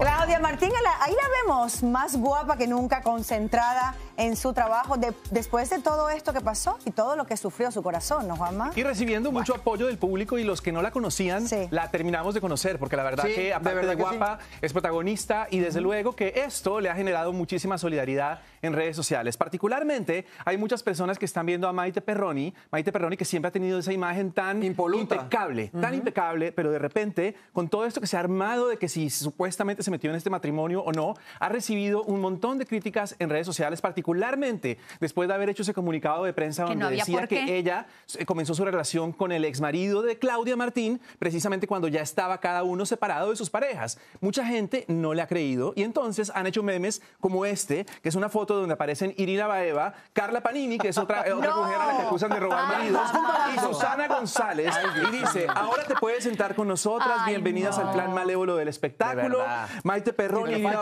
Claudia Martín, ahí la vemos más guapa que nunca, concentrada en su trabajo, después de todo esto que pasó y todo lo que sufrió su corazón, ¿no, Juanma? Y recibiendo mucho apoyo del público, y los que no la conocían, la terminamos de conocer, porque la verdad que aparte de guapa, es protagonista, y desde luego que esto le ha generado muchísima solidaridad en redes sociales. Particularmente, hay muchas personas que están viendo a Maite Perroni, que siempre ha tenido esa imagen tan impecable, pero de repente, con todo esto que se ha armado de que si supuestamente se metió en este matrimonio o no, ha recibido un montón de críticas en redes sociales, particularmente después de haber hecho ese comunicado de prensa donde decía que ella comenzó su relación con el exmarido de Claudia Martín, precisamente cuando ya estaba cada uno separado de sus parejas. Mucha gente no le ha creído y entonces han hecho memes como este, que es una foto donde aparecen Irina Baeva, Carla Panini, que es otra mujer a la que acusan de robar maridos, y Susana González, y dice: ahora te puedes sentar con nosotras, bienvenidas al plan malévolo del espectáculo. Maite Perroni, Irina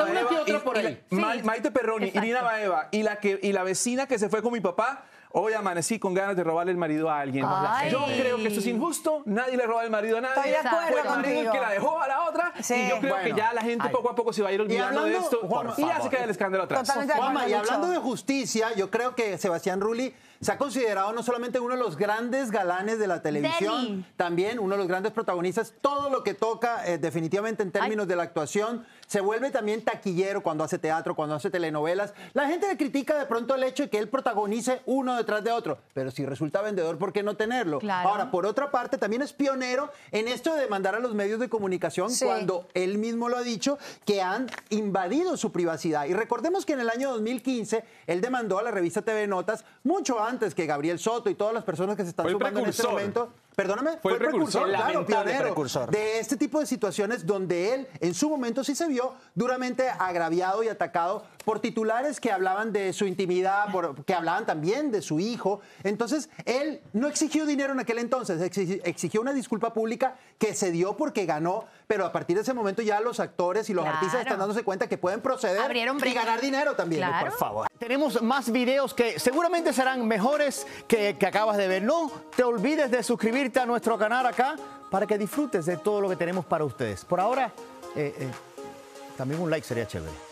Baeva, Maite Perroni, Irina Baeva y la vecina que se fue con mi papá. Hoy amanecí con ganas de robarle el marido a alguien. Yo creo que esto es injusto. Nadie le roba el marido a nadie. Estoy de acuerdo Fue el marido el que la dejó a la otra. Y yo creo que ya la gente poco a poco se va a ir olvidando de esto. Y ya se queda el escándalo atrás. Juanma, y hablando de justicia, yo creo que Sebastián Rulli se ha considerado no solamente uno de los grandes galanes de la televisión, también uno de los grandes protagonistas. Todo lo que toca, definitivamente en términos de la actuación, se vuelve también taquillero cuando hace teatro, cuando hace telenovelas. La gente le critica de pronto el hecho de que él protagonice uno detrás de otro, pero si resulta vendedor, ¿por qué no tenerlo? Ahora, por otra parte, también es pionero en esto de demandar a los medios de comunicación cuando él mismo lo ha dicho, que han invadido su privacidad. Y recordemos que en el año 2015 él demandó a la revista TV Notas mucho antes que Gabriel Soto y todas las personas que se están sumando en este momento. Perdóname, fue el precursor, claro, pionero de este tipo de situaciones donde él en su momento sí se vio duramente agraviado y atacado por titulares que hablaban de su intimidad, que hablaban también de su hijo. Entonces, él no exigió dinero en aquel entonces, exigió una disculpa pública que se dio porque ganó, pero a partir de ese momento ya los actores y los artistas están dándose cuenta que pueden proceder y ganar dinero también. Por favor. Tenemos más videos que seguramente serán mejores que acabas de ver. No te olvides de suscribirte a nuestro canal acá para que disfrutes de todo lo que tenemos para ustedes. Por ahora, también un like sería chévere.